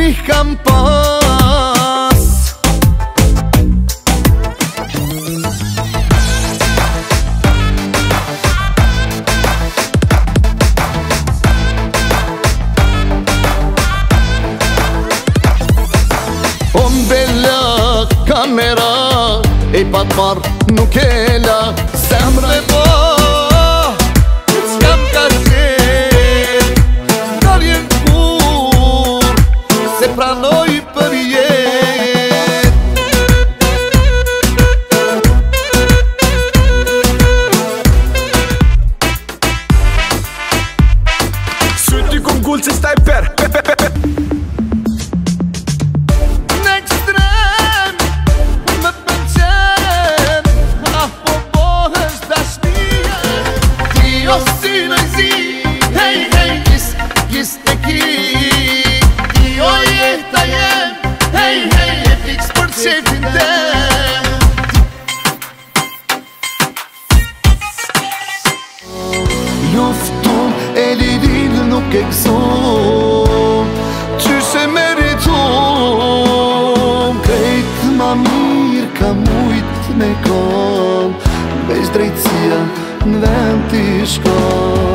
kam pas. O mbella kamera e pat marr nuk e la zemrë e po s'kam ka qenë daljen kur se pranoj për jetë. Syt ty kom gull që staj per Në ekstrem më pëlqen, po bohesh dashnia. Ti o si në zi, hej hej, jis të ki. Ti o jeta jem, hej hej, e fiks për qefin tem. Luftum e lidil nuk e gëzum, qyshe meritum. Krejt ma mirë ka mujt me kon, veç drejtësia në vend t'i shkon.